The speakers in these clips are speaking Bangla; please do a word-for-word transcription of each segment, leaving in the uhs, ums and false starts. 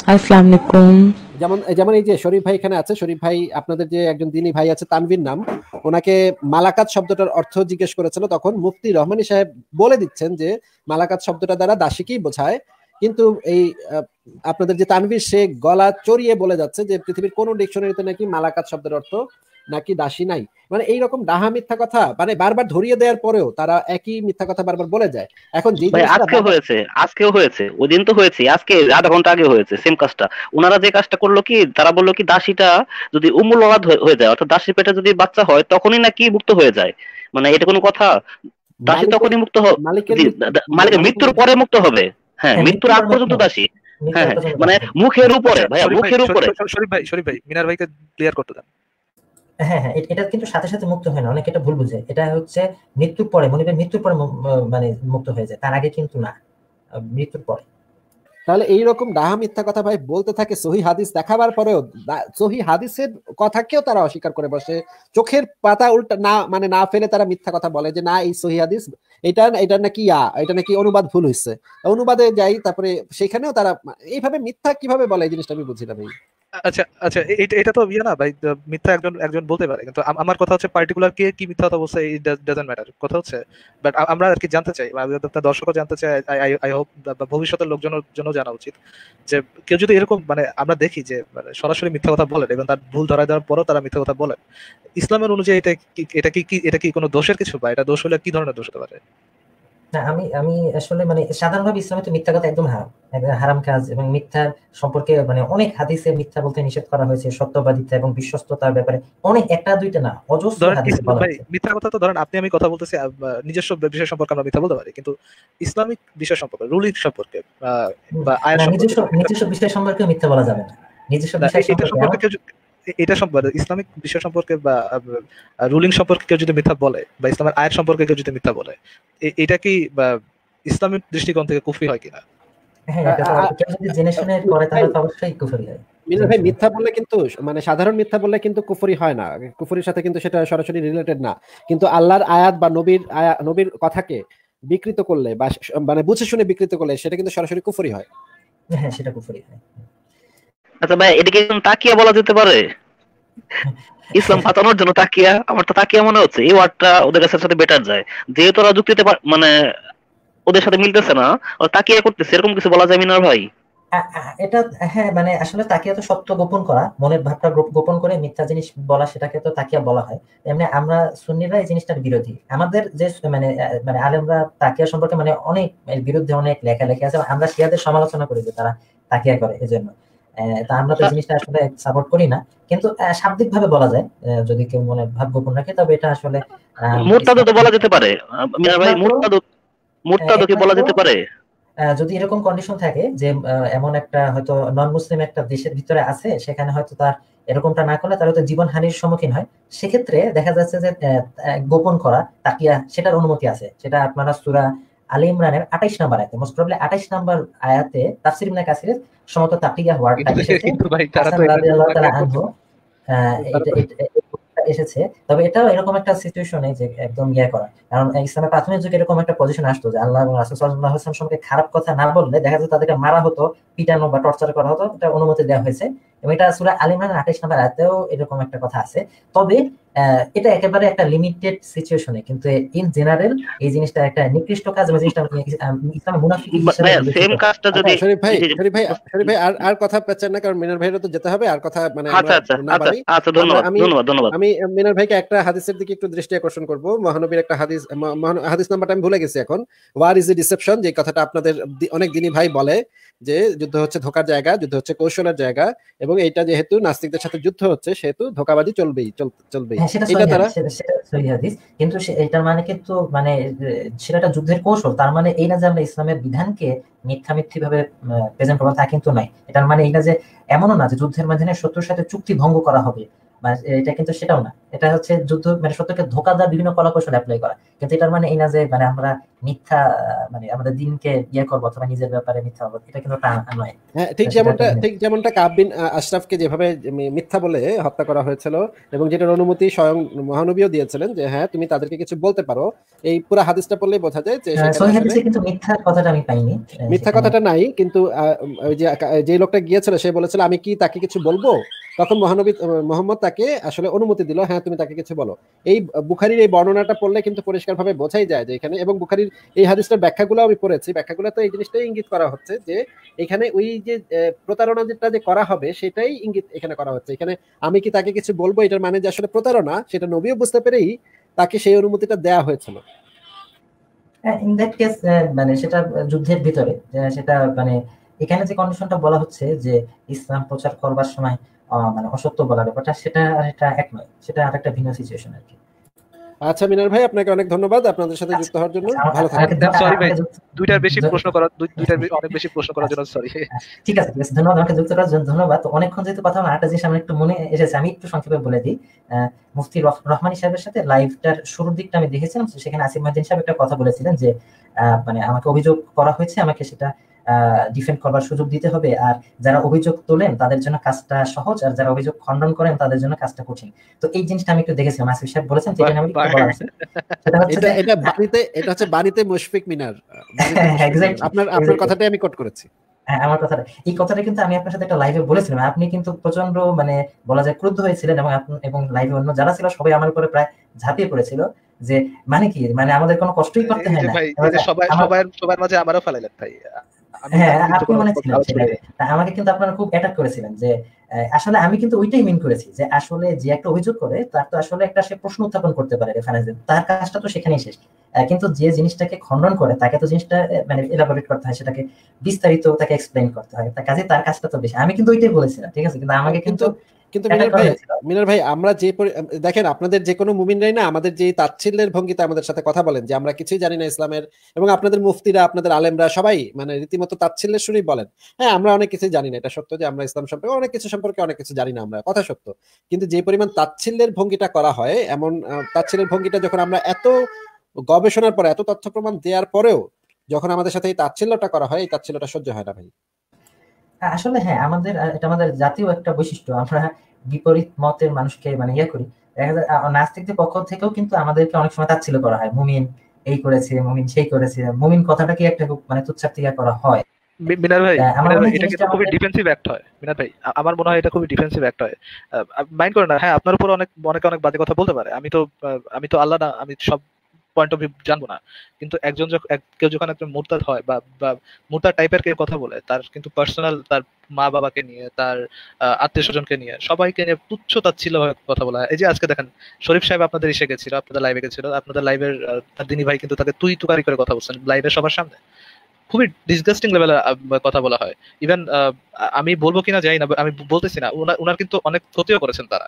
আসসালামু আলাইকুম। যেমন যেমন এই যে শরীফ ভাই এখানে আছে, শরীফ ভাই আপনাদের যে একজন দিনী ভাই আছে তানভীর নাম, ওনাকে মালাকাত শব্দটার অর্থ জিজ্ঞেস করেছিল, তখন মুফতি রহমানী সাহেব বলে দিচ্ছেন যে মালাকাত শব্দটা দ্বারা দাসীকেই বোঝায়। কিন্তু এই আহ, আপনাদের যে তানভীর সে গলা চড়িয়ে বলে যাচ্ছে যে পৃথিবীর কোন ডিকশনারিতে নাকি মালাকাত শব্দের অর্থ নাকি দাসী নাই। মানে এইরকম ডাহা মিথ্যা কথা মানে বারবার ধরিয়ে দেওয়ার পরেও তারা একই মিথ্যা কথা বারবার বলে যায়। এখন যে ভাই জিনিসটা আজকেও বারবার হয়েছে, আজকেও হয়েছে, ওই দিন তো হয়েছে, আজকে আধা ঘন্টা আগে হয়েছে সেম কাজটা। ওনারা যে কাজটা করলো কি, তারা বললো কি দাসীটা যদি উমুল ওলাদ হয়ে হয়ে যায়, অর্থাৎ দাসীর পেটে যদি বাচ্চা হয় তখনই নাকি মুক্ত হয়ে যায়। মানে এটা কোনো কথা? দাসী মালিকের তখনই মুক্ত হবে, মালিকের জি, মৃত্যু দা- দা- মালিকের মালিকের মৃত্যুর পরে মুক্ত হবে। হ্যাঁ, হ্যাঁ, মৃত্যুর মৃত্যুর আগ পর মুক্ত পর্যন্ত হবে। দাসী। মৃত্যুর হ্যাঁ আগ হ্যাঁ, পর্যন্ত মানে দাসী হবে। মুখের উপরে আচ্ছা ভাইয়া, শরীফ ভাই, মুখের শরীফ উপরে। শরীফ- শরীফ ভাই, শরীফ ভাই, মিনার ভাইকে ক্লিয়ার করতে দেন। হ্যাঁ হ্যাঁ, এ- এটা কিন্তু সাথে সাথে মুক্ত হয় না, অনেকে এটা ভুল বুঝে। এটা হচ্ছে মৃত্যুর পরে, মনিবের মৃত্যুর পরে মু- ম- মানে মুক্ত হয়ে যায়, তার আগে কিন্তু না, আহ, মৃত্যুর পরে। তাহলে এইরকম ডাহা মিথ্যা কথা ভাই বলতে থাকে, সহি হাদিস দেখাবার পরেও দা- সহি হাদিসের কথাকেও তারা অস্বীকার করে বসে। চোখের পাতা উল্টা না মানে না ফেলে তারা মিথ্যা কথা বলে যে না এই সহি হাদিস, এটা এটা নাকি ইয়া এটা নাকি অনুবাদ ভুল হয়েছে, অনুবাদে যাই তারপরে সেখানেও তারা এইভাবে মিথ্যা কিভাবে বলে এই জিনিসটা আমি বুঝি না ভাই। আচ্ছা আচ্ছা, এ- এটা এটা তো ইয়ে না ভাই, আহ, মিথ্যা একজন একজন বলতে পারে, কিন্তু আম- আমার কথা হচ্ছে পার্টিকুলার কে কি মিথ্যা কথা বলছে, ইট ডাজন্ট ম্যাটার। কথা হচ্ছে বাট আমরা আর কি জানতে চাই, বা আপনার দর্শকও জানতে চাই, আই হোপ ভবিষ্যতের লোকজনের জন্য জানা উচিত যে কেউ যদি এরকম মানে আমরা দেখি যে মানে সরাসরি মিথ্যা কথা বলেন এবং তার ভুল ধরা দেওয়ার পরও তারা মিথ্যা কথা বলেন, ইসলামের অনুযায়ী এটা কি, এটা কি কি- এটা কি কোনো দোষের কিছু, বা এটা দোষ হলে কি ধরনের দোষ হতে পারে? না, আমি আমি আসলে মানে সাধারণভাবে ইসলামে তো মিথ্যা কথা একদম হারাম, একদম হারাম কাজ। এবং মিথ্যার সম্পর্কে মানে অনেক হাদিসে মিথ্যা বলতে নিষেধ করা হয়েছে, সত্যবাদিতা এবং বিশ্বস্ততার ব্যাপারে অনেক, একটা দুইটা না, অজস্র ধরেন হাদিসে ইস- বলা ভাই হয়েছে। মিথ্যা কথা তো ধরেন আপনি আমি কথা বলতেছি, আহ, নিজস্ব বিষয় সম্পর্কে আমরা মিথ্যা বলতে পারি, কিন্তু ইসলামিক বিষয় সম্পর্কে, রুলিং সম্পর্কে আহ, হুম, বা আয়ের না, সম্পর্কে নিজস্ব নিজস্ব বিষয় সম্পর্কে মিথ্যা বলা যাবে না। নিজস্ব না, বিষয় এ- এটা সম্পর্কে সম্পর্কে এমন- কেউ যদি- এ- এটা সম্পর্কে ইসলামিক বিষয় সম্পর্কে বা রুলিং সম্পর্কে কেউ যদি মিথ্যা বলে, বা ইসলামের আয়ের সম্পর্কে কেউ যদি মিথ্যা বলে, এ- এটা কি বা ইসলামিক দৃষ্টিকোণ থেকে কুফরি হয় কিনা? হ্যাঁ, এটা তো আ- আ- কেউ যদি জেনে শুনে করে তাহলে তো অবশ্যই কুফরি হয়। মিনার জেনে ভাই শুনে। মিথ্যা বললে কিন্তু মানে সাধারণ মিথ্যা বললে কিন্তু কুফরি হয় না, কুফরির সাথে কিন্তু সেটা সরাসরি রিলেটেড না। কিন্তু আল্লাহর আয়াত বা নবীর আয়া- নবীর কথাকে বিকৃত করলে বা স- মানে বুঝে শুনে বিকৃত করলে সেটা কিন্তু সরাসরি কুফরি হয়। হ্যাঁ, সেটা কুফরি হয়। আচ্ছা ভাই, এটাকে একদম তাকিয়া বলা যেতে পারে? ইসলাম বাঁচানোর জন্য তাকিয়া, আমার তো তাকিয়া মনে হচ্ছে এই ওয়ার্ডটা ওদের কাছে সাথে বেটার যায়, যেহেতু ওরা যুক্তিতে পার- মানে ওদের সাথে মিলতেছে না, ওরা তাকিয়া করতেছে, এরকম কিছু বলা যায় মিনার ভাই? আ- আ- এটা হ্যাঁ, মানে আসলে তাকিয়া তো সত্য গোপন করা, মনের ভাবটা গো- গোপন করে মিথ্যা জিনিস বলা, সেটাকে তো তাকিয়া বলা হয়। এমনি আমরা সুন্নিরা এই জিনিসটার বিরোধী। আমাদের যে স- মানে আহ, মানে আলেমরা তাকিয়া সম্পর্কে মানে অনেক এর বিরুদ্ধে অনেক লেখালেখি আছে। আমরা শিয়াদের সমালোচনা করি যে তারা তাকিয়া করে, এজন্য আহ, তা আমরা তো এই জিনিসটা আসলে সাপোর্ট করি না। কিন্তু শাব্দিক ভাবে বলা যায়, আহ, যদি কেউ মনের ভাব গোপন রাখে, তবে এটা আসলে আহ, মুরতাদও তো ইসলাম বলা যেতে পারে আহ, মিনার ভাই, একমাত্র মুরতাদও আহ, মুরতাদও কি বলা একমাত্র যেতে পারে? আহ, যদি এরকম কন্ডিশন থাকে যে আহ, এমন একটা হয়তো নন মুসলিম একটা দেশের ভিতরে আছে, সেখানে হয়তো তার এরকমটা না করলে তার হয়তো জীবন হানির সম্মুখীন হয়, সেক্ষেত্রে দেখা যাচ্ছে যে আহ, আহ, গোপন করা তাকিয়া, সেটার অনুমতি আছে। সেটা আপনারা সূরা আলে ইমরানের আঠাইশ নাম্বার আয়াতে, মোস্ট প্রবাবলি আঠাইশ নাম্বার আয়াতে তাফসীর ইবনে কাসিরের সম্ভবত তাকিয়া ওয়ার্ডটা কিন্তু এসেছে। কিন্তু ভাই তারা হাসান তো এটা রাদিয়াল্লাহু তাআলা তাকিয়া আনহু করছে, আহ, তারা এটা তো এটা- এটা এসেছে। তবে এটাও এরকম একটা সিচুয়েশনে যে একদম ইয়ে করা, কারণ ইসলামের প্রাথমিক যুগে এরকম একটা পজিশন আসতো যে আল্লাহ এবং রাসূল সাল্লাল্লাহু আলাইহি ওয়াসাল্লাম সম্পর্কে খারাপ কথা না বললে দেখা যেত তাদেরকে মারা হতো, পিটানো বা টর্চার করা হতো, এটা অনুমতি দেওয়া হয়েছে। এবং এটা সূরা আলে ইমরানের আঠাইশ নম্বর আয়াতেও এরকম একটা কথা আছে। তবে আহ, এটা একেবারে একটা লিমিটেড সিচুয়েশনে, কিন্তু ইন জেনারেল এই জিনিসটা একটা নিকৃষ্ট কাজ এবং জিনিসটা আহ, ইসলামের মুনাফিকি হিসেবে ভাইয়া বিবেচিত সেম হয়। কাজটা আচ্ছা যদি শরীফ ভাই, এই যে- শরীফ ভাই, শরীফ ভাই আর আর কথা পেচ্ছেন না, কারণ মিনার ভাইয়েরও তো যেতে হবে, আর কথা মানে আমরা আচ্ছা আচ্ছা না আচ্ছা বাড়াই। আচ্ছা, আমরা ধন্যবাদ আমি ধন্যবাদ ধন্যবাদ। আমি মিনার ভাইকে একটা হাদিসের দিকে একটু দৃষ্টি আকর্ষণ করব। মহানবীর একটা হাদিস, ম- মহান- হাদিস নাম্বারটা আমি ভুলে গেছি এখন। ওয়ার ইজ এ ডিসেপশন, যে কথাটা আপনাদের দি- অনেক দিনই ভাই বলে যে যুদ্ধ হচ্ছে ধোকার জায়গা, যুদ্ধ হচ্ছে কৌশলের জায়গা, এবং এইটা যেহেতু নাস্তিকদের সাথে যুদ্ধ হচ্ছে সেহেতু ধোকাবাজি চলবেই চল- চলবেই হ্যাঁ, সেটা এটা সহি তারা হাদিস, সেটা সেটা সহি হাদিস। কিন্তু সে- এটার মানে কিন্তু মানে আহ, সেটা একটা যুদ্ধের কৌশল, তার মানে এই না যে আমরা ইসলামের বিধানকে মিথ্যা মিথ্যি ভাবে প্রেজেন্ট করবো, তা কিন্তু নয়। এটার মানে এই না যে, এমনও না যে যুদ্ধের মাধ্যমে শত্রুর সাথে চুক্তি ভঙ্গ করা হবে মানে এটা কিন্তু সেটাও না, এটা হচ্ছে যুদ্ধ মানে সত্যকে ধোঁকা দেওয়ার বিভিন্ন কলাকৌশল অ্যাপ্লাই করা, কিন্তু এটার মানে এই না যে মানে আমরা মিথ্যা মানে আমাদের দিনকে ইয়ে করবো অথবা নিজের ব্যাপারে মিথ্যা হবো, এটা কিন্তু তা নয়। হ্যাঁ ঠিক যেমনটা ঠিক যেমনটা কাব বিন আশরাফকে যেভাবে মিথ্যা বলে হত্যা করা হয়েছিল এবং যেটার অনুমতি স্বয়ং মহানবীও দিয়েছিলেন যে হ্যাঁ তুমি তাদেরকে কিছু বলতে পারো, এই পুরো হাদিসটা পড়লেই বোঝা যায় যে সহিহ হাদিসে কিন্তু মিথ্যা কথাটা আমি পাইনি, মিথ্যা কথাটা নাই, কিন্তু ওই যে যে লোকটা গিয়েছিল সে বলেছিল আমি কি তাকে কিছু বলবো, তখন মহানবী মোহাম্মদ তাকে আসলে অনুমতি দিল হ্যাঁ তুমি তাকে কিছু বলো। এই বুখারীর এই বর্ণনাটা পড়লে কিন্তু পরিষ্কারভাবে বোঝাই যায় যে এখানে, এবং বুখারীর এই হাদিসটার ব্যাখ্যাগুলো আমি পড়েছি, ব্যাখ্যাগুলো তো এই জিনিসটাই ইঙ্গিত করা হচ্ছে যে এখানে ওই যে প্রতারণা যেটা যে করা হবে সেটাই ইঙ্গিত এখানে করা হচ্ছে। এখানে আমি কি তাকে কিছু বলবো এটার মানে যে আসলে প্রতারণা, সেটা নবীও বুঝতে পেরেই তাকে সেই অনুমতিটা দেয়া হয়েছিল। ইন দ্যাট কেস মানে সেটা যুদ্ধের ভিতরে সেটা মানে এখানে যে কন্ডিশনটা বলা হচ্ছে যে ইসলাম প্রচার করবার সময় মানে অসত্য বলার ব্যাপারটা, সেটা এটা এক নয়, সেটা আরেকটা ভিন্ন সিচুয়েশন আর কি। আচ্ছা মিনার ভাই আপনাকে অনেক ধন্যবাদ আপনাদের সাথে যুক্ত হওয়ার জন্য, ভালো থাকবেন। সরি ভাই দুইটার বেশি প্রশ্ন করা দুইটার অনেক বেশি প্রশ্ন করার জন্য সরি। ঠিক আছে ঠিক আছে ধন্যবাদ, আমাকে যুক্ত করার জন্য ধন্যবাদ। তো অনেকক্ষণ যেহেতু কথা হলো, আরেকটা জিনিস আমার একটু মনে এসেছে, আমি একটু সংক্ষেপে বলে দিই। মুফতি রহমানী সাহেবের সাথে লাইভটার শুরুর দিকটা আমি দেখেছিলাম, সেখানে আসিফ মাহদিন সাহেব একটা কথা বলেছিলেন যে মানে আমাকে অভিযোগ করা হয়েছে, আমাকে সেটা ডিফেন্ড করবার সুযোগ দিতে হবে, আর যারা অভিযোগ তোলেন তাদের জন্য কাজটা সহজ, আর যারা অভিযোগ খণ্ডন করেন তাদের জন্য কাজটা কঠিন। তো এই জিনিসটা আমি একটু দেখেছিলাম, আসিফ সাহেব বলেছেন, সেটা আমি একটু বলা আছে, সেটা হচ্ছে এটা বাণীতে, এটা হচ্ছে বাণীতে মুশফিক মিনার, আপনার আপনার কথাটাই আমি কোট করেছি। হ্যাঁ আমার কথাটা, এই কথাটা কিন্তু আমি আপনার সাথে একটা লাইভে বলেছিলাম, আপনি কিন্তু প্রচন্ড মানে বলা যায় ক্রুদ্ধ হয়েছিলেন, এবং এবং লাইভে অন্য যারা ছিল সবাই আমার উপরে প্রায় ঝাঁপিয়ে পড়েছিল যে মানে কি মানে আমাদের কোনো কষ্টই করতে হয় না, সবাই সবার সবার মাঝে আমারও ফেলাইলেন ভাই। হ্যাঁ আপনি মনে ছিলেন সেটাই, আমাকে কিন্তু আপনারা খুব অ্যাটাক করেছিলেন যে আসলে আমি কিন্তু ওইটাই মিন করেছি যে আসলে যে একটা অভিযোগ করে তার তো আসলে একটা সে প্রশ্ন উত্থাপন করতে পারে রেফারেন্স, তার কাজটা তো সেখানেই শেষ, কিন্তু যে জিনিসটাকে খণ্ডন করে তাকে তো জিনিসটা মানে এলাবোরেট করতে হয়, সেটাকে বিস্তারিত তাকে এক্সপ্লেইন করতে হয়, তার কাজে তার কাজটা তো বেশি, আমি কিন্তু ওইটাই বলেছিলাম ঠিক আছে, কিন্তু আমাকে কিন্তু কিন্তু মিনার ভাই মিনার ভাই আমরা যে দেখেন আপনাদের যে কোনো মুমিনরাই না আমাদের যে তাচ্ছিল্যের ভঙ্গিতে আমাদের সাথে কথা বলেন যে আমরা কিছুই জানি না ইসলামের, এবং আপনাদের মুফতিরা আপনাদের আলেমরা সবাই মানে রীতিমতো তাচ্ছিল্যের সুরেই বলেন হ্যাঁ আমরা অনেক কিছু জানি না, এটা সত্য যে আমরা ইসলাম সম্পর্কে অনেক কিছু সম্পর্কে অনেক কিছু জানি না, আমরা কথা সত্য, কিন্তু যে পরিমাণ তাচ্ছিল্যের ভঙ্গিটা করা হয়, এমন তাচ্ছিল্যের ভঙ্গিটা যখন আমরা এত গবেষণার পরে এত তথ্য প্রমাণ দেওয়ার পরেও যখন আমাদের সাথে এই তাচ্ছিল্যটা করা হয়, এই তাচ্ছিল্যটা সহ্য হয় না ভাই। আসলে হ্যাঁ আমাদের এটা আমাদের জাতীয় একটা বৈশিষ্ট্য, আমরা বিপরীত মতের মানুষকে মানে ইয়ে করি, দেখা যায় নাস্তিকদের পক্ষ থেকেও কিন্তু আমাদেরকে অনেক সময় তাচ্ছিল্য করা হয়, মুমিন এই করেছে, মুমিন সেই করেছে, মুমিন কথাটাকে একটা মানে তুচ্ছাতিকা করা হয়। মিনার ভাই এটা কিন্তু খুবই ডিফেন্সিভ অ্যাক্ট হয় মিনার ভাই, আমার মনে হয় এটা খুবই ডিফেন্সিভ অ্যাক্ট হয়, মাইন্ড করেন না। হ্যাঁ আপনার উপর অনেক অনেকে অনেক বাজে কথা বলতে পারে, আমি তো আমি তো আল্লাহ না, আমি সব পয়েন্ট অফ ভিউ জানবো না, কিন্তু একজন কেউ যখন একজন মুরতাদ হয় বা মুরতাদ টাইপের কেউ কথা বলে, তার কিন্তু পার্সোনাল তার মা বাবাকে নিয়ে, তার আত্মীয় স্বজনকে নিয়ে, সবাইকে নিয়ে তুচ্ছ তাচ্ছিল্য কথা বলা হয়। এই যে আজকে দেখেন শরীফ সাহেব আপনাদের এসে গেছিল, আপনাদের লাইভে গেছিল, আপনাদের লাইভের দিনী ভাই কিন্তু তাকে তুই তুকারি করে কথা বলছেন লাইভের সবার সামনে, খুবই ডিসগাস্টিং লেভেলের কথা বলা হয়। ইভেন আমি বলবো কিনা যাই না, আমি বলতেছি না, ওনার কিন্তু অনেক ক্ষতিও করেছেন তারা।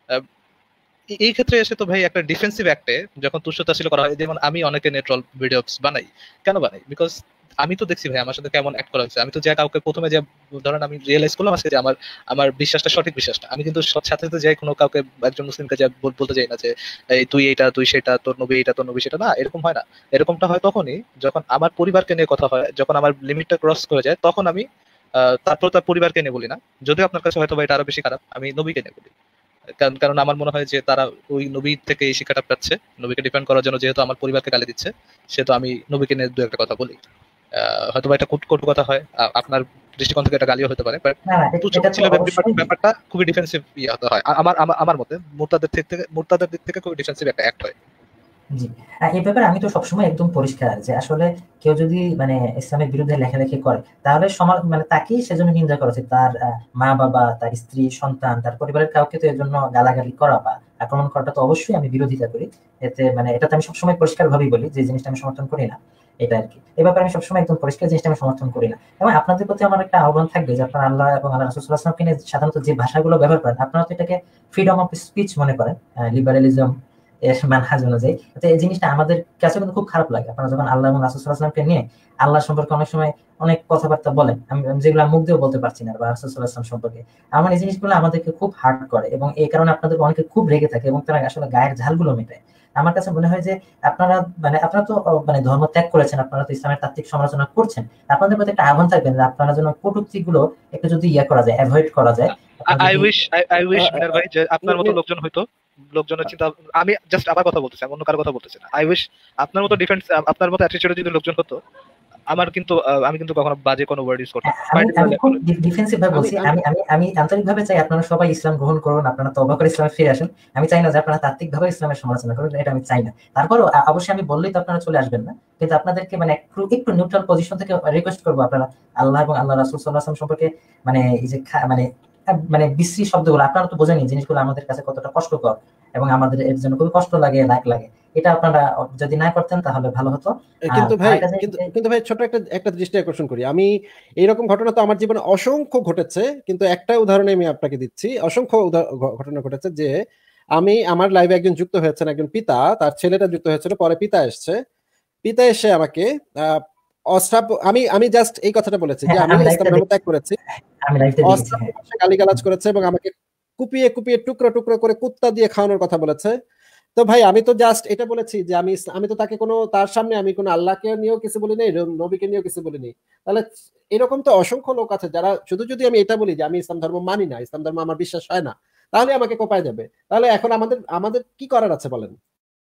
এই ক্ষেত্রে এসে তো ভাই একটা ডিফেন্সিভ অ্যাক্টে যখন তুচ্ছতাচ্ছিল্য করা হয়, যেমন আমি অনেকে নেট্রল ভিডিওস বানাই, কেন বানাই? বিকজ আমি তো দেখছি ভাই আমার সাথে কেমন অ্যাক্ট করা হচ্ছে, আমি তো যে কাউকে প্রথমে যে ধরেন আমি রিয়েলাইজ করলাম আজকে যে আমার আমার বিশ্বাসটা সঠিক বিশ্বাসটা, আমি কিন্তু সাথে সাথে যাই কোনো কাউকে একজন মুসলিমকে যা বলতে চাই না যে এই তুই এইটা তুই সেটা, তোর নবী এইটা তোর নবী সেটা, না এরকম হয় না। এরকমটা হয় তখনই যখন আমার পরিবারকে নিয়ে কথা হয়, যখন আমার লিমিটটা ক্রস করে যায়, তখন আমি তারপর তার পরিবারকে নিয়ে বলি না, যদিও আপনার কাছে হয়তো এটা আরো বেশি খারাপ, আমি নবীকে নিয়ে বলি, কারণ আমার মনে হয় যে তারা ওই নবী থেকে এই শিক্ষাটা পাচ্ছে, নবীকে ডিফেন্ড করার জন্য যেহেতু আমার পরিবারকে গালি দিচ্ছে, সেহেতু আমি নবীকে নিয়ে দু একটা কথা বলি। হয়তো এটা কটু কথা হয়, আপনার দৃষ্টিকোণ থেকে এটা গালিও হতে পারে, বাট ব্যাপারটা খুবই ডিফেন্সিভ ইয়ে হতে হয় আমার আমার মতে, মুরতাদের থেকে মুরতাদের দিক থেকে খুবই ডিফেন্সিভ একটা অ্যাক্ট হয়। জি এই ব্যাপারে আমি তো সবসময় একদম পরিষ্কার যে আসলে কেউ যদি মানে ইসলামের বিরুদ্ধে লেখালেখি করে তাহলে সমাজ মানে তাকেই সেজন্য নিন্দা করা উচিত, তার মা বাবা, তার স্ত্রী, সন্তান, তার পরিবারের কাউকে তো এর জন্য গালাগালি করা বা আক্রমণ করাটা তো অবশ্যই আমি বিরোধিতা করি। এতে মানে এটাতে আমি সবসময় পরিষ্কার ভাবেই বলি যে জিনিসটা আমি সমর্থন করি না, এটা আর কি। এ ব্যাপারে আমি সবসময় একদম পরিষ্কার জিনিসটা আমি সমর্থন করি না। এবং আপনাদের প্রতি আমার একটা আহ্বান থাকবে যে আপনারা আল্লাহ এবং আল্লাহ রাসূল সাল্লাল্লাহু আলাইহি ওয়াসাল্লামকে নিয়ে সাধারণত যে ভাষাগুলো ব্যবহার করেন, আপনারা তো এটাকে ফ্রিডম অফ স্পিচ মনে করেন, লিবারালিজম এর মানহাজ অনুযায়ী। তো এই জিনিসটা আমাদের কাছে কিন্তু খুব খারাপ লাগে। আপনারা যখন আল্লাহ এবং রাসূল সাল্লাল্লাহু আলাইহি ওয়াসাল্লামকে নিয়ে আল্লাহ সম্পর্কে অনেক সময় অনেক কথাবার্তা বলেন, আমি যেগুলো মুখ দিয়েও বলতে পারছি না, বা রাসূল সাল্লাল্লাহু আলাইহি ওয়াসাল্লাম সম্পর্কে, আমার এই জিনিসগুলো আমাদেরকে খুব হার্ট করে, এবং এই কারণে আপনাদের অনেকে খুব রেগে থাকে এবং তারা আসলে গায়ের ঝালগুলো মেটায়। আমার কাছে মনে হয় যে আপনারা মানে আপনারা তো মানে ধর্ম ত্যাগ করেছেন, আপনারা তো ইসলামের তাত্ত্বিক সমালোচনা করছেন, আপনাদের প্রতি একটা আহ্বান থাকবেন যে আপনারা যেন কটূক্তি গুলো একটু যদি ইয়ে করা যায়, অ্যাভয়েড করা যায়। I wish I wish Minar ভাই যে আপনার মতো লোকজন হয়তো লোকজনের চিন্তা, আমি জাস্ট আমার কথা বলতেছি, আমি অন্য কারো কথা বলতেছি না। আই উইশ আপনার মতো ডিফেন্স, আপনার মতো অ্যাটিটিউড যদি লোকজন হতো, আমার কিন্তু আমি কিন্তু কখনো বাজে কোনো ওয়ার্ড ইউজ করতাম না। আমি খুব ডিফেন্সিভ ভাবে বলছি, আমি আমি আমি আন্তরিকভাবে চাই আপনারা সবাই ইসলাম গ্রহণ করুন, আপনারা তওবা করে ইসলামে ফিরে আসেন। আমি চাই না যে আপনারা তাত্ত্বিকভাবে ইসলামের সমালোচনা করুন, এটা আমি চাই না। তারপরেও অবশ্যই আমি বললেই তো আপনারা চলে আসবেন না, কিন্তু আপনাদেরকে মানে একটু একটু নিউট্রাল পজিশন থেকে রিকোয়েস্ট করবো, আপনারা আল্লাহ এবং আল্লাহ রাসূল সাল্লাল্লাহু আলাইহি ওয়াসাল্লাম সম্পর্কে মানে এই যে মানে মানে বিশ্রী শব্দগুলো, আপনারা তো বোঝেনি জিনিসগুলো আমাদের কাছে কতটা কষ্টকর এবং আমাদের এর জন্য খুবই কষ্ট লাগে, লাগ লাগে। এটা আপনারা যদি না করতেন তাহলে ভালো হতো। কিন্তু ভাই কিন্তু কিন্তু ভাই ছোট একটা একটা দৃষ্টি আকর্ষণ করি, আমি এইরকম ঘটনা তো আমার জীবনে অসংখ্য ঘটেছে, কিন্তু একটা উদাহরণ আমি আপনাকে দিচ্ছি। অসংখ্য ঘটনা ঘটেছে যে আমি আমার লাইভে একজন যুক্ত হয়েছেন, একজন পিতা, তার ছেলেটা যুক্ত হয়েছিল, পরে পিতা এসছে, পিতা এসে আমাকে আহ অশ্রাব্য, আমি আমি জাস্ট এই কথাটা বলেছি যে আমি ইসলাম ধর্ম ত্যাগ করেছি, গালিগালাজ করেছে এবং আমাকে কুপিয়ে কুপিয়ে টুকরো টুকরো করে কুত্তা দিয়ে খাওয়ানোর কথা বলেছে। তো ভাই আমি তো জাস্ট এটা বলেছি যে আমি আমি তো তাকে কোনো তার সামনে আমি কোনো আল্লাহকে নিয়েও কিছু বলি নাই, নবীকে নিয়েও কিছু বলি নাই। তাহলে এরকম তো অসংখ্য লোক আছে যারা শুধু যদি আমি এটা বলি যে আমি ইসলাম ধর্ম মানি না, ইসলাম ধর্ম আমার বিশ্বাস হয় না, তাহলে আমাকে কোপায় যাবে। তাহলে এখন আমাদের আমাদের কি করার আছে বলেন?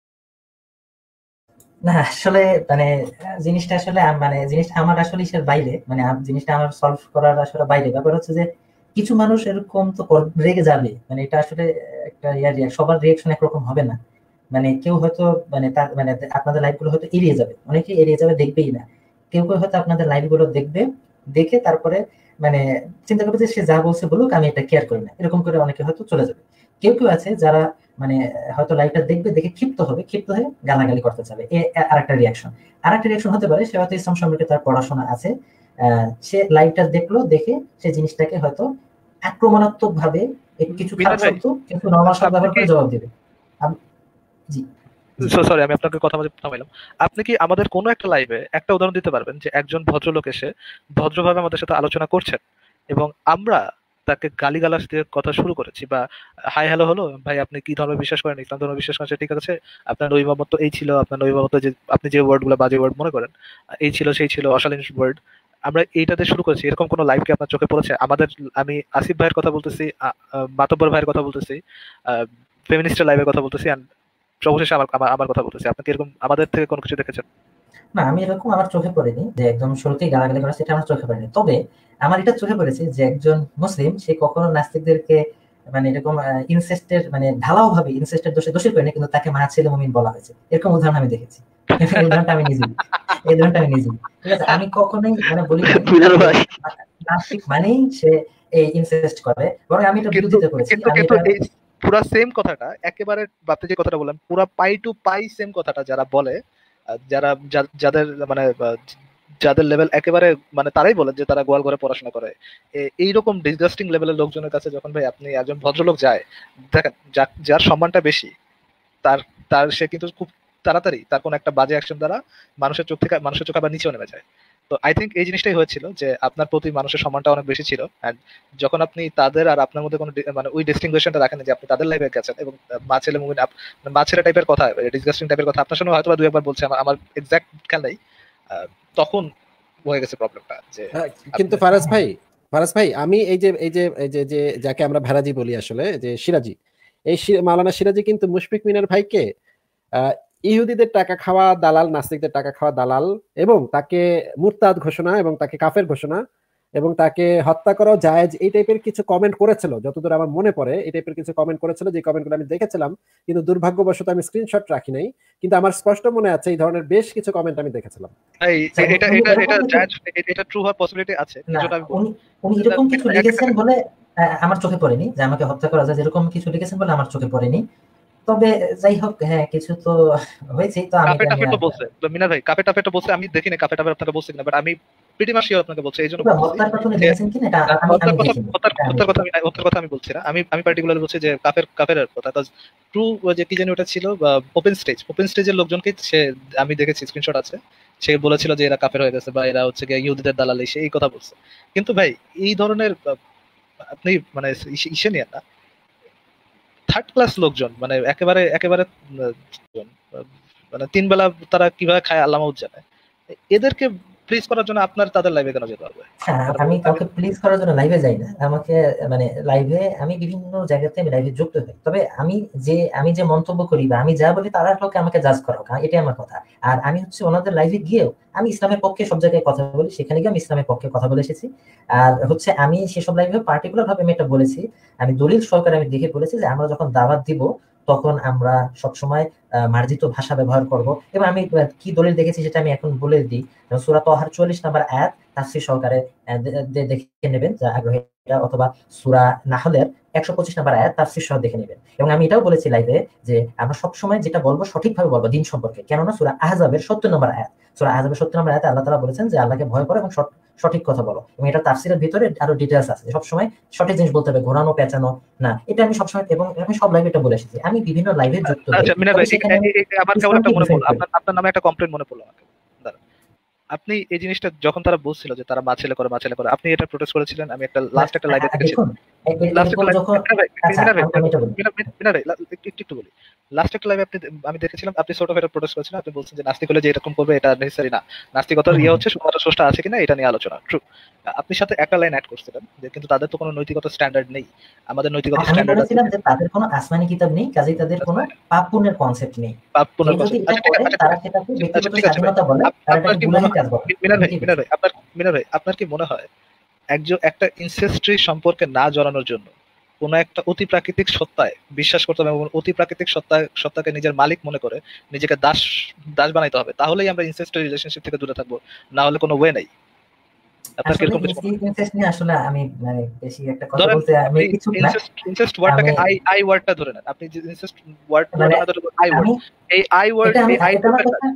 না আসলে মানে জিনিসটা আসলে মানে জিনিসটা আমার আসলে ইসের বাইরে, মানে জিনিসটা আমার সলভ করার আসলে বাইরে। ব্যাপার হচ্ছে যে কিছু মানুষ এরকম তো রেগে যাবে, মানে এটা আসলে একটা ইয়ার সবার রিয়াকশন একরকম হবে না। মানে কেউ হয়তো মানে তার মানে আপনাদের লাইভ গুলো হয়তো এড়িয়ে যাবে, অনেকে এড়িয়ে যাবে, দেখবেই না। কেউ কেউ হয়তো আপনাদের লাইভ গুলো দেখবে, দেখে তারপরে মানে চিন্তা করবে যে সে যা বলছে বলুক, আমি এটা কেয়ার করি না, এরকম করে অনেকে হয়তো চলে যাবে। কেউ কেউ আছে যারা মানে হয়তো লাইভটা দেখবে, দেখে ক্ষিপ্ত হবে, ক্ষিপ্ত হয়ে গালাগালি করতে চাবে, আর একটা রিয়াকশন। আর একটা রিয়াকশন হতে পারে সে হয়তো ইসলাম সম্পর্কে তার পড়াশোনা আছে, সে লাইভটা দেখলো, দেখে সে জিনিসটাকে হয়তো আক্রমণাত্মক ভাবে কিছু খারাপ শব্দ কিন্তু নরমাল শব্দ ব্যবহার করে জবাব দেবে। জি সরি আমি আপনাকে কথা বলতে থামাইলাম। আপনি কি আমাদের কোনো একটা লাইভে একটা উদাহরণ দিতে পারবেন যে একজন ভদ্রলোক এসে ভদ্রভাবে আমাদের সাথে আলোচনা করছেন এবং আমরা তাকে গালিগালাজ দিয়ে কথা শুরু করেছি, বা হাই হ্যালো হলো ভাই আপনি কি ধর্মে বিশ্বাস করেন, ইসলাম ধর্মে বিশ্বাস করেন, ঠিক আছে, আপনার নবী মুহাম্মদ তো এই ছিল, আপনার নবী মুহাম্মদ যে আপনি যে ওয়ার্ডগুলো বাজে ওয়ার্ড মনে করেন এই ছিল সেই ছিল অশালীন ওয়ার্ড, আমরা এইটাতে শুরু করেছি। এরকম কোনো লাইভ কি আপনার চোখে পড়েছে? আমাদের আমি আসিফ ভাইয়ের কথা বলতেছি, মাতব্বর ভাইয়ের কথা বলতেছি, ফেমিনিস্টের লাইভের কথা বলতেছি, সর্বশেষে আমার আমার কথা বলতেছি। আপনি কি এরকম আমাদের থেকে কোনো কিছু দেখেছেন? না আমি এরকম আমার চোখে পড়েনি যে একদম শুরুতেই গালাগালি করা, সেটা আমার চোখে পড়েনি। তবে আমার এটা চোখে পড়েছে যে একজন মুসলিম সে কখনো নাস্তিকদেরকে মানে এরকম ইনসেস্টের মানে ঢালাও ভাবে ইনসেস্টের দোষে দোষী করেনি, কিন্তু তাকে মা ছেলে মুমিন বলা হয়েছে, এরকম উদাহরণ আমি দেখেছি। এই উদাহরণটা আমি নিজেই এই উদাহরণটা আমি নিজেই ঠিক আছে। আমি কখনোই মানে বলি নাস্তিক মানেই সে এই ইনসেস্ট করে, বরং আমি এটা বিরোধিতা করেছি। পুরা সেম কথাটা একেবারে বাপে যে কথাটা বললাম, পুরা পাই টু পাই সেম কথাটা যারা বলে, যারা যাদের মানে যাদের লেভেল একেবারে মানে তারাই বলে যে তারা গোয়াল ঘরে পড়াশোনা করে, এইরকম ডিসগাস্টিং লেভেলের লোকজনের কাছে যখন ভাই আপনি একজন ভদ্রলোক যায়, দেখেন যার সম্মানটা বেশি তার তার সে কিন্তু খুব তাড়াতাড়ি তার কোনো একটা বাজে অ্যাকশন দ্বারা মানুষের চোখ থেকে মানুষের চোখ আবার নিচেও নেমে যায়। তো আই থিঙ্ক এই জিনিসটাই হয়েছিল যে আপনার প্রতি মানুষের সম্মানটা অনেক বেশি ছিল, এন্ড যখন আপনি তাদের আর আপনার মধ্যে কোনো মানে ওই ডিস্টিংগুইশনটা রাখেন যে আপনি তাদের লাইভে গেছেন এবং মা ছেলে মুমিন মা ছেলে টাইপের কথা, ডিসগাস্টিং টাইপের কথা আপনার সঙ্গে হয়তো দুই একবার বলছে, আমার এক্সাক্ট খেয়াল নেই, তখন হয়ে গেছে প্রবলেমটা। যে কিন্তু ফারাজ ভাই ফারাজ ভাই আমি এই যে এই যে এই যে যে যাকে আমরা ভারাজি বলি আসলে যে সিরাজি, এই মাওলানা সিরাজি কিন্তু মুশফিক মিনার ভাইকে আহ ইহুদিদের টাকা খাওয়া দালাল, নাস্তিকদের টাকা খাওয়া দালাল, এবং তাকে মুরতাদ ঘোষণা এবং তাকে কাফের ঘোষণা এবং তাকে হত্যা করাও জায়েজ, এই টাইপের কিছু কমেন্ট করেছিল, যতদূর আমার মনে পড়ে এই টাইপের কিছু কমেন্ট করেছিল, যে কমেন্টগুলো আমি দেখেছিলাম, কিন্তু দুর্ভাগ্যবশত আমি স্ক্রিনশট রাখি নাই, কিন্তু আমার স্পষ্ট মনে আছে এই ধরনের বেশ কিছু কমেন্ট আমি দেখেছিলাম। এটা এটা এটা জায়েজ, এটা ট্রু হওয়ার পসিবিলিটি আছে। উনি এরকম কিছু লিখেছেন বলে আমার চোখে পড়েনি, যে আমাকে হত্যা করা যায় এরকম কিছু লিখেছেন বলে আমার চোখে পড়েনি। তবে যাই হোক, হ্যাঁ কিছু তো হয়েছে। তো আমি কাফে টাফে তো বলছে মিনার ভাই, কাফে টাফে তো বলছে, আমি দেখিনি কাফে টাফে আপনারা বলছেন না, বাট আমি প্রিটি মাচ শিওর আপনাকে বলছি, এইজন্য এবার হত্যার কথা উনি দেখেছেন কিনা এটা আমি আমি হত্যার কথা দেখিনি। হত্যার এটা আমি হত্যার কথা আমি হত্যার কথা আমি বলছি না, আমি আমি পার্টিকুলারলি বলছি যে কাফের কাফের কথা। ট্রু যে কি জানি ওটা ছিল ওপেন স্টেজ, ওপেন স্টেজের লোকজনকে সে আমি দেখেছি, স্ক্রিনশট আছে, সে বলেছিল যে এরা কাফের হয়ে গেছে বা এরা হচ্ছে গিয়ে ইহুদিদের দালালি, সে এই কথা বলছে। কিন্তু ভাই এই ধরনের আহ, আপনি মানে ইসে- ইসে নিয়ে না, থার্ড ক্লাস লোকজন মানে একেবারে একেবারে উম, আহ, মানে তিন বেলা তারা কিভাবে খায় আল্লাহ মাহবুব জানে, এদেরকে প্লিজ করার জন্য আপনার তাদের লাইভে কেন যেতে হবে? হ্যাঁ, আমি কাউকে প্লিজ করার জন্য লাইভে যাই না। আমাকে মানে লাইভে আমি বিভিন্ন জায়গাতে আমি লাইভে যুক্ত হই, তবে আমি যে আমি যে মন্তব্য করি বা আমি যা বলি তারা লোকে আমাকে জাজ করা হোক, এটাই আমার কথা। আর আমি হচ্ছে ওনাদের লাইভে গিয়েও আমি ইসলামের পক্ষে সব জায়গায় কথা বলি, সেখানে গিয়ে আমি ইসলামের পক্ষে কথা বলে এসেছি। আর হচ্ছে আমি সেসব লাইভে পার্টিকুলার ভাবে আমি এটা বলেছি, আমি দলিল সহকারে আমি দেখে বলেছি যে আমরা যখন দাওয়াত দিব তখন আমরা সবসময় আহ, মার্জিত ভাষা ব্যবহার করব। এবং আমি আহ, কি দলিল দেখেছি সেটা আমি এখন বলে দিই। সূরা তাহার চুয়াল্লিশ নম্বর আয়াত তাফসীর সহকারে আহ, দে- দে- দেখে নেবেন যা আগ্রহী, অথবা সূরা নাহলের একশো পঁচিশ নম্বর আয়াত তাফসীর সহ দেখে নেবেন। এবং আমি এটাও বলেছি লাইভে যে আমরা সবসময় যেটা বলবো সঠিকভাবে বলবো দিন সম্পর্কে, কেননা সূরা আহজাবের সত্তর নম্বর আয়াত, সূরা আহজাবের সত্তর নম্বর আয়াতে আল্লাহ তাআলা বলেছেন যে আল্লাহকে ভয় করো এবং সৎ- সঠিক কথা বলো। এবং এটা তাফসীরের ভিতরে আরো ডিটেইলস আছে, সবসময় সঠিক জিনিস বলতে হবে, ঘোরানো পেঁচানো না। এটা আমি সবসময় এবং আমি সব লাইভে এটা বলে এসেছি, আমি বিভিন্ন লাইভে যুক্ত হই, আচ্ছা মিনার তবে ভাই, এই- সেখানে আমি এই- এই- আমার কেমন ইসলামকে একটা মনে ডিফেন্ড পড়লো, করি। আপনার আপনার নামে একটা কমপ্লেন মনে পড়লো আমাকে। দাঁড়ান। আপনি এই জিনিসটা যখন তারা বলছিল যে তারা মা ছেলে করে মা ছেলে করে, আপনি এটা প্রোটেস্ট করেছিলেন। আমি একটা লাস্ট একটা লাইভে আ- দেখেছি, দেখুন এ- এ- লাস্ট এরকম একটা লাইভ যখন মিনার ভাই, আচ্ছা মিনার ভাই, আমি আমি এটা বলি। মিনার মিনার- মিনার ভাই, লা- একটু একটু একটু বলি। লাস্ট একটা লাইভে আপনি আমি দেখেছিলাম আপনি সর্ট অফ এটা প্রোটেস্ট করেছিলেন, আপনি বলছেন যে নাস্তিক হলে যে এরকম করবে এটা নেসেসারি না, নাস্তিকতার হুম, ইয়ে হুম। হচ্ছে শুধুমাত্র স্রষ্টা আছে কিনা এটা নিয়ে আলোচনা। ট্রু, আপনি সাথে একটা লাইন অ্যাড করছিলেন যে কিন্তু তাদের তো কোনো নৈতিকতা স্ট্যান্ডার্ড নেই, আমাদের নৈতিকতা আমি স্ট্যান্ডার্ড আছে, বলেছিলাম যে তাদের কোনো আসমানি কিতাব নেই, কাজেই তাদের কোনো পাপ পুণ্যের কনসেপ্ট নেই। পাপ কেউ পুনর্বাসন। যদি এটা আচ্ছা ঠিক করে আছে, আচ্ছা ঠিক তারা আছে, সেটাকে আচ্ছা ব্যক্তিগত ঠিক আছে ভাই, স্বাধীনতা বলে, আপ- তারা আপনার এটাকে কি মনে গুনাহের হয়, কাজ বলে। মিনার ভাই, এটাই মিনার বলছি। ভাই আপনার মিনার ভাই আপনার কি মনে হয় একজন একটা ইনসেস্ট্রি সম্পর্কে না জড়ানোর জন্য কোন একটা অতি প্রাকৃতিক সত্তায় বিশ্বাস করতে হবে এবং অতি প্রাকৃতিক সত্তা সত্তাকে নিজের মালিক মনে করে নিজেকে দাস দাস বানাইতে হবে, তাহলেই আমরা ইনসেস্ট্রি রিলেশনশিপ থেকে দূরে থাকবো, না হলে কোনো ওয়ে নাই? আপনার আসলে কিরকম কিছু মনে হয়? ইনসেস্ট নিয়ে আসলে আমি মানে বেশি একটা কথা ধরেন বলতে আমি আপনি ইচ্ছুক না। ইনসেস্ট ইনসেস্ট ওয়ার্ডটাকে আমি আই আই ওয়ার্ডটা ধরে নেন, আপনি যে ইনসেস্ট ওয়ার্ড মানে পুরোটা না ধরে আই ওয়ার্ড, আমি এই আই ওয়ার্ড এটা আমি এই আই এটা আমার কথা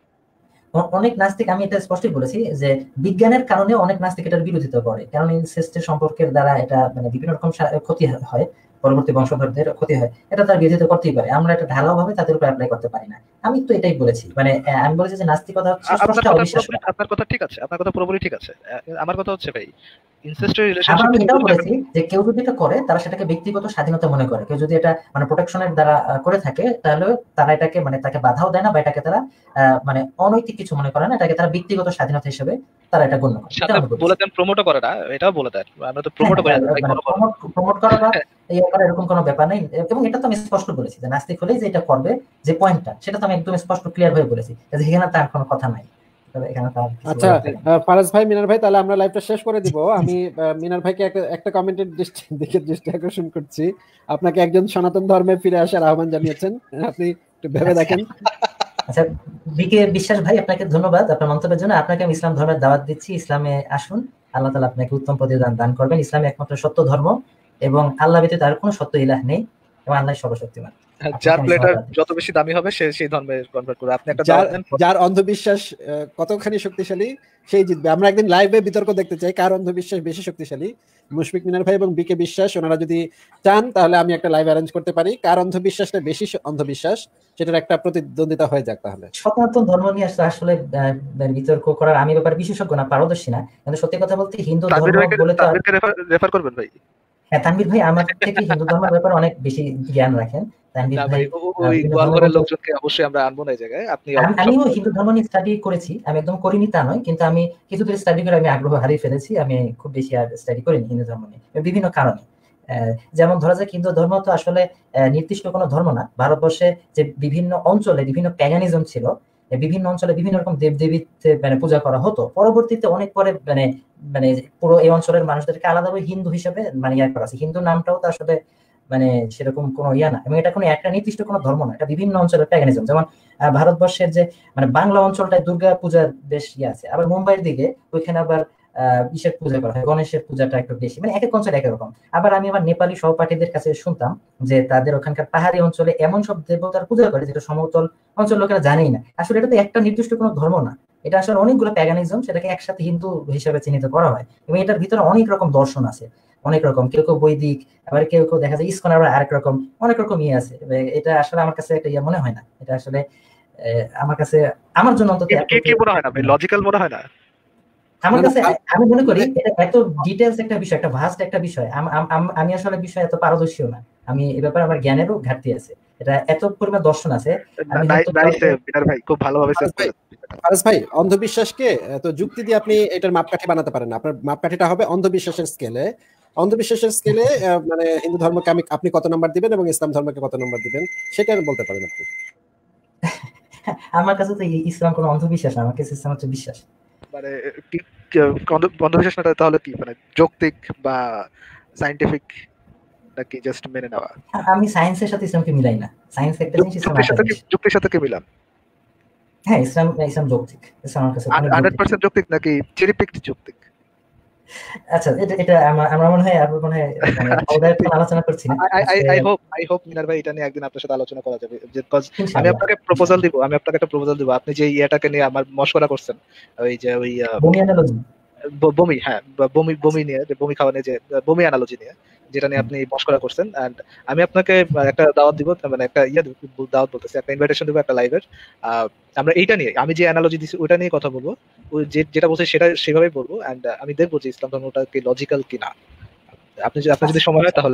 অ- অনেক নাস্তিক, আমি এটা স্পষ্টই বলেছি যে বিজ্ঞানের কারণে অনেক নাস্তিক এটার বিরোধিতা করে, কারণ ইনসেস্টের সম্পর্কের দ্বারা এটা মানে বিভিন্ন রকম সা- ক্ষতি হয়, পরবর্তী বংশধরদের ক্ষতি হয়, এটা তার বিরোধিতা করতেই পারে, আমরা এটা ঢালাও ভাবে তাদের উপর অ্যাপ্লাই করতে পারি না। আমি তো এটাই বলেছি, মানে আহ, আমি বলেছি যে নাস্তিকতা হচ্ছে আ- আপনার স্রষ্টা কথা অবিশ্বাস পুরোপুরি করা। আপনার কথা ঠিক আছে, আপনার কথা পুরোপুরি ঠিক আছে। আ, আমার কথা হচ্ছে ভাই ইনসেস্টের আবার রিলেশনশিপ আমি থেকে এটাও দূরে থাকবেন। বলেছি যে কেউ যদি এটা করে তারা সেটাকে ব্যক্তিগত স্বাধীনতা মনে করে, কেউ যদি এটা মানে প্রোটেকশনের দ্বারা আহ, করে থাকে তাহলে তারা এটাকে মানে তাকে বাধাও দেয় না, বা এটাকে তারা আহ, মানে অনৈতিক কিছু মনে করে না, এটাকে তারা ব্যক্তিগত স্বাধীনতা হিসেবে তারা এটা গণ্য করে, এটা সাথে আমি বলেছি। বলে দেন প্রমোটও করে না, এটাও বলে দেন আমরা তো হ্যাঁ, প্রমোটও করে হ্যাঁ, না, তাই মানে কোনো কথা প্রমোট প্রমোট করা বা এই ব্যাপারে এরকম কোনো ব্যাপার নেই। এবং এটা তো আমি স্পষ্ট বলেছি যে নাস্তিক হলেই যে এটা করবে, যে পয়েন্টটা সেটা তো আমি একদম স্পষ্ট ক্লিয়ার হয়ে বলেছি, যে এখানে তার কোনো কথা নাই, তবে এখানে তার কিছু আচ্ছা, বলার থাকে না। আহ, ফারাজ ভাই, মিনার ভাই, তাহলে আমরা লাইভটা শেষ করে দিব। আমি আহ, মিনার ভাইকে একটা একটা কমেন্টের দৃষ্টি দিকে দৃষ্টি আকর্ষণ করছি। আপনাকে একজন সনাতন ধর্মে ফিরে আসার আহ্বান জানিয়েছেন, আপনি একটু ভেবে দেখেন। আচ্ছা, বিকে বিশ্বাস ভাই, আপনাকে ধন্যবাদ আপনার মন্তব্যের জন্য। আপনাকে আমি ইসলাম ধর্মের দাওয়াত দিচ্ছি, ইসলামে আসুন, আল্লাহ তাআলা আপনাকে উত্তম প্রতিদান দান করবেন। ইসলামে একমাত্র সত্য ধর্ম এবং আল্লাহ ব্যতীত আর কোনো সত্য ইলাহ নেই এবং আল্লাহ সর্বশক্তিমান। হ্যাঁ, আপনাকে যার আমি প্লেটার ধন্যবাদ দিচ্ছি। যত বেশি দামি হবে সে সেই ধর্মে কনভার্ট করবে। আপনি একটা যার দাওয়াত দেন, যার অন্ধবিশ্বাস আহ, কতখানি শক্তিশালী সেই জিতবে। আমরা একদিন লাইভে বিতর্ক দেখতে চাই কার অন্ধবিশ্বাস বেশি শক্তিশালী। মুশফিক মিনার ভাই এবং বিকে বিশ্বাস ওনারা যদি চান তাহলে আমি একটা লাইভ অ্যারেঞ্জ করতে পারি, কার অন্ধবিশ্বাসটা বেশি স- অন্ধবিশ্বাস সেটার একটা প্রতিদ্বন্দ্বিতা হয়ে যাক তাহলে। সনাতন ধর্ম নিয়ে আসলে আসলে আহ, মানে বিতর্ক করার আমি ব্যাপারে বিশেষজ্ঞ না, পারদর্শী না, কিন্তু সত্যি কথা বলতে হিন্দু তানভীর ধর্ম ভাইকে বলে তো আর- তানভীরকে রেফার রেফার করবেন ভাই? হ্যাঁ, তানভীর ভাই আমার থেকে হিন্দু ধর্মের ব্যাপারে অনেক বেশি জ্ঞান রাখেন। তানভীর না ভাই ভাই, ও- ও- আহ, ওই বিভিন্ন গোয়ালঘরের ধর্মগ্রন্থ, লোকজনকে অবশ্যই আমরা আনবো না এই জায়গায়, আপনি আমি অল্প আমিও সব- হিন্দু ধর্ম নিয়ে স্টাডি করেছি, আমি একদম করিনি তা নয়, কিন্তু আমি কিছুদিন স্টাডি করে আমি আগ্রহ হারিয়ে ফেলেছি, আমি খুব বেশি আর স্টাডি করিনি হিন্দু ধর্ম নিয়ে বিভিন্ন কারণে। আহ, যেমন ধরা যাক হিন্দু ধর্ম তো আসলে আহ, নির্দিষ্ট কোনো ধর্ম না। ভারতবর্ষে যে বিভিন্ন অঞ্চলে বিভিন্ন প্যাগানিজম ছিল, এ বিভিন্ন অঞ্চলে বিভিন্ন রকম দেবদেবী মানে পূজা করা হতো, পরবর্তীতে অনেক পরে মানে মানে পুরো এই অঞ্চলের মানুষদেরকে আলাদাভাবে হিন্দু হিসেবে মানে ইয়া করা আছে। হিন্দু নামটাও তো আসলে মানে সেরকম কোনো ইয়া না, এবং এটা কোনো একটা নির্দিষ্ট কোনো ধর্ম না, এটা বিভিন্ন অঞ্চলের প্যাগানিজম। যেমন আহ, ভারতবর্ষের যে মানে বাংলা অঞ্চলটায় দুর্গা পূজার বেশ ইয়ে আছে, আবার মুম্বাইয়ের দিকে ওইখানে আবার আহ ইসের পূজা করা হয়, গণেশের পূজাটা একটু বেশি, মানে এক এক অঞ্চলে এক এক রকম। আবার আমি আমার নেপালি সহপাঠীদের কাছে শুনতাম যে তাদের ওখানকার পাহাড়ি অঞ্চলে এমন সব দেবতার পূজা করে যেটা সমতল অঞ্চল লোকেরা জানেই না। আসলে এটা তো একটা নির্দিষ্ট কোনো ধর্ম না, এটা আসলে অনেকগুলো প্যাগানিজম, সেটাকে একসাথে হিন্দু হিসেবে চিহ্নিত করা হয়, এবং এটার ভিতরে অনেক রকম দর্শন আছে, অনেক রকম, কেউ কেউ বৈদিক, আবার কেউ কেউ দেখা যায় ইসকন আবার আরেক রকম, অনেক রকম ইয়ে আছে। এটা আসলে আমার কাছে একটা ইয়ে মনে হয় না, এটা আসলে আমার কাছে, আমার জন্য অন্তত কি মনে হয় না ভাই, লজিক্যাল মনে হয় না আমার কাছে। আমি মনে করি এটা এত ডিটেইলস একটা বিষয়, একটা ভাস্ট একটা বিষয়, আমি আসলে বিষয় এত পারদর্শীও না, আমি এই ব্যাপারে আমার জ্ঞানেরও ঘাটতি আছে, এটা এত পরিমাণ দর্শন আছে। আমি ভাই খুব ভালোভাবে সেট করেছেন ফারাজ ভাই। অন্ধবিশ্বাসকে তো যুক্তি দিয়ে আপনি এটার মাপকাঠি বানাতে পারেন না, আপনার মাপকাঠিটা হবে অন্ধবিশ্বাসের স্কেলে। অন্ধবিশ্বাসের স্কেলে মানে হিন্দু ধর্মকে আমি আপনি কত নাম্বার দিবেন এবং ইসলাম ধর্মকে কত নাম্বার দিবেন সেটা বলতে পারেন আপনি। আমার কাছে তো ইসলাম কোনো অন্ধবিশ্বাস না, আমার কাছে ইসলাম হচ্ছে বিশ্বাস। মানে অন্ধবিশ্বাস না তাহলে কি, মানে যৌক্তিক বা সায়েন্টিফিক নাকি জাস্ট মেনে নেওয়া? আমি সায়েন্সের সাথে ইসলামকে মিলাই না, সায়েন্স একটা জিনিস, ইসলাম একটা জিনিস। যুক্তির সাথে কি মিলান? হ্যাঁ, ইসলাম ইসলাম যৌক্তিক, ইসলাম আমার কাছে হান্ড্রেড পার্সেন্ট যৌক্তিক নাকি চেরি পিকড যৌক্তিক? আচ্ছা, এটা এটা আমরা মনে হয় আর মনে হয় মানে অবদায়ন আলোচনা করছি না। I hope I hope Minar ভাই এটা নিয়ে একদিন আপনার সাথে আলোচনা করা যাবে, বিকজ আমি আপনাকে প্রপোজাল দিব, আমি আপনাকে একটা প্রপোজাল দিব, আপনি যে ইয়াটাকে নিয়ে আমার মশকরা করছেন, ওই যে ওই বমি অ্যানালজি, বমি, হ্যাঁ বমি বমি নিয়ে, যে বমি খাওয়া নিয়ে, যে বমি অ্যানালজি নিয়ে যেটা নিয়ে আপনি মশকরা করছেন, এন্ড আমি আপনাকে একটা দাওয়াত দিব, মানে একটা ইয়ে দাওয়াত বলতেছি, একটা ইনভাইটেশন দিব একটা লাইভের। আমরা এইটা নিয়ে, আমি যে অ্যানালজি দিছি ওটা নিয়ে কথা বলবো, যেটা বলছে সেটা সেভাবেই বলবো, এন্ড আমি দেখবো যে ইসলাম ধর্মটা কি লজিক্যাল কিনা। আপনি যদি আপনার যদি সময় হয় তাহলে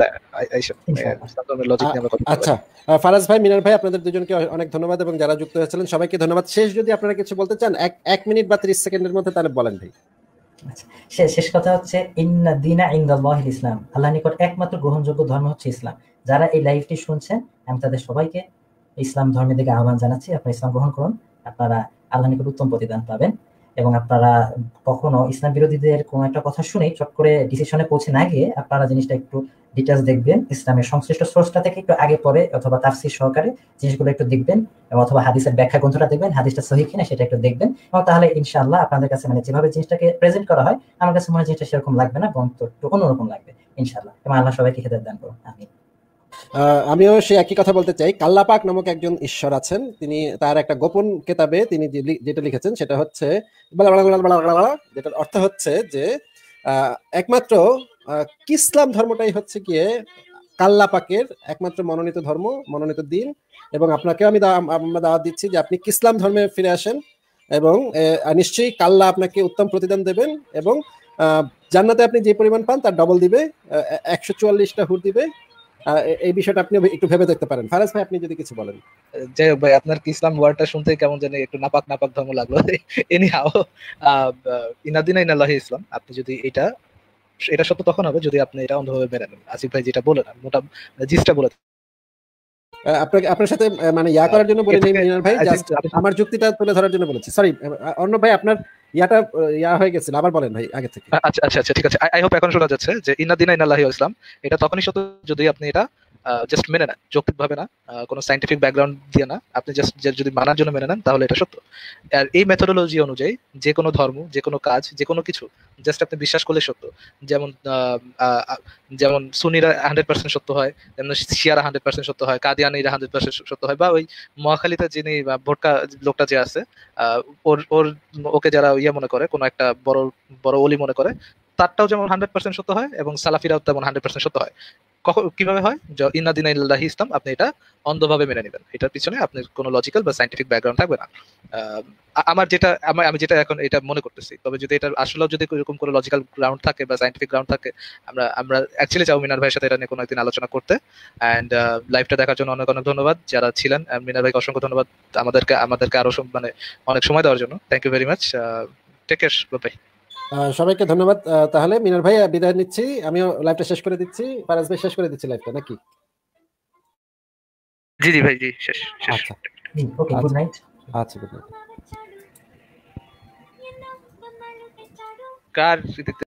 আচ্ছা। ফারাজ ভাই, মিনার ভাই, আপনাদের দুজনকে অনেক ধন্যবাদ, এবং যারা যুক্ত হয়েছিলেন সবাইকে ধন্যবাদ। শেষ যদি আপনারা কিছু বলতে চান এক এক মিনিট বা ত্রিশ সেকেন্ডের মধ্যে, তাহলে বলেন ভাই। শেষ কথা হচ্ছে ইন্না দীনা ইনদাল্লাহিল ইসলাম, আল্লাহর নিকট একমাত্র গ্রহণযোগ্য ধর্ম হচ্ছে ইসলাম। যারা এই লাইভটি শুনছেন, আমি তাদের সবাইকে ইসলাম ধর্মের দিকে আহ্বান জানাচ্ছি, আপনারা ইসলাম গ্রহণ করুন, আপনারা আল্লাহর নিকট উত্তম প্রতিদান পাবেন। এবং আপনারা কখনো ইসলাম বিরোধীদের কোনো একটা কথা শুনে চট করে ডিসিশনে পৌঁছে না গিয়ে আপনারা জিনিসটা একটু ডিটেলস দেখবেন, ইসলামের সংশ্লিষ্ট সোর্সটা থেকে একটু আগে পরে অথবা তাফসীর সহকারে জিনিসগুলো একটু দেখবেন, অথবা হাদিসের ব্যাখ্যা গ্রন্থটা দেখবেন, হাদিসটা সহিহ কিনা সেটা একটু দেখবেন, এবং তাহলে ইনশাআল্লাহ আপনাদের কাছে মানে যেভাবে জিনিসটাকে প্রেজেন্ট করা হয় আমার কাছে মনে হয় জিনিসটা সেরকম লাগবে না, বরং একটু অন্যরকম লাগবে ইনশাআল্লাহ। এবং আল্লাহ সবাইকে হিদায়াত দান করুন, আমিন। আমিও সেই একই কথা বলতে চাই। কাল্লাপাক নামক একজন ঈশ্বর আছেন, তিনি তার একটা গোপন কেতাবে তিনি যেটা লিখেছেন সেটা হচ্ছে, যেটার অর্থ হচ্ছে যে একমাত্র ইসলাম ধর্মটাই হচ্ছে গিয়ে কাল্লাপাকের একমাত্র মনোনীত ধর্ম, মনোনীত দিন। এবং আপনাকে আমি আমরা দাওয়াত দিচ্ছি যে আপনি ইসলাম ধর্মে ফিরে আসেন, এবং নিশ্চয়ই কাল্লা আপনাকে উত্তম প্রতিদান দেবেন, এবং জান্নাতে আপনি যে পরিমাণ পান তার ডবল দিবে, একশো চুয়াল্লিশটা হুর দিবে। এই বিষয়টা আপনি একটু ভেবে দেখতে পারেন। ফারাজ ভাই, আপনি যদি কিছু বলেন। যাই হোক ভাই, আপনার কি ইসলাম ওয়ার্ডটা শুনতে কেমন জানি একটু নাপাক নাপাক ধর্ম লাগলো। এনি হাও, ইনাদিনা ইনাল্লাহি ইসলাম, আপনি যদি এটা এটা সত্য তখন হবে যদি আপনি এটা অন্ধভাবে মেনে নেন। আসিফ ভাই যেটা বলেন, মোটা জিসটা বলে আপনাকে আপনার সাথে মানে ইয়া করার জন্য বলি মিনার ভাই, জাস্ট আমার যুক্তিটা তুলে ধরার জন্য বলেছি। সরি অন্য ভাই, আপনার ইয়াটা ইয়া হয়ে গেছিল, আবার বলেন ভাই আগে থেকে। আচ্ছা আচ্ছা আচ্ছা ঠিক আছে, আই হোপ এখন শোনা যাচ্ছে যে ইন্নাদিনা ইন্নাল্লাহি ওয়া ইসলাম, এটা তখনই সত্য যদি আপনি এটা জাস্ট মেনে নেন, যৌক্তিক ভাবে না, কোনো সায়েন্টিফিক ব্যাকগ্রাউন্ড দিয়ে না, আপনি জাস্ট যদি মানার জন্য মেনে নেন তাহলে এটা সত্য। আর এই মেথোডোলজি অনুযায়ী যে কোনো ধর্ম, যে কোনো কাজ, যে কোনো কিছু জাস্ট আপনি বিশ্বাস করলে সত্য। যেমন যেমন সুন্নিরা হান্ড্রেড পার্সেন্ট সত্য হয়, যেমন শিয়ারা হান্ড্রেড পার্সেন্ট সত্য হয়, কাদিয়ানিরা হান্ড্রেড পার্সেন্ট সত্য হয়, বা ওই মহাখালীতে যিনি ভোটকা লোকটা যে আছে, ওর ওর ওকে যারা ইয়ে মনে করে, কোনো একটা বড় বড় ওলি মনে করে, তারটাও যেমন হান্ড্রেড পার্সেন্ট সত্য হয়, এবং সালাফিরাও তেমন হান্ড্রেড পার্সেন্ট সত্য হয়। কিভাবে হয়? ইন্নাদিনা ইল্লাহি ইসলাম, আপনি এটা অন্ধভাবে মেনে নেবেন, এটার পিছনে আপনার কোনো লজিক্যাল বা সায়েন্টিফিক ব্যাকগ্রাউন্ড থাকবে না। আমার যেটা আমি যেটা এখন এটা মনে করতেছি, তবে যদি এটা আসলে যদি এরকম কোনো লজিক্যাল গ্রাউন্ড থাকে বা সায়েন্টিফিক গ্রাউন্ড থাকে, আমরা আমরা অ্যাকচুয়ালি চাও মিনার ভাইয়ের সাথে এটা নিয়ে কোনো একদিন আলোচনা করতে। অ্যান্ড লাইভটা দেখার জন্য অনেক অনেক ধন্যবাদ যারা ছিলেন। মিনার ভাইকে অসংখ্য ধন্যবাদ আমাদেরকে আমাদেরকে আরো মানে অনেক সময় দেওয়ার জন্য। Thank you very much. Take care bye. সবাইকে ধন্যবাদ। তাহলে মিনার ভাই বিদায় নিচ্ছি, আমিও লাইভটা শেষ করে দিচ্ছি। ফারাজ ভাই শেষ করে দিচ্ছি লাইভটা নাকি? জি জি ভাই, জি শেষ। আচ্ছা ওকে, গুড নাইট। আচ্ছা, গুড নাইট। কার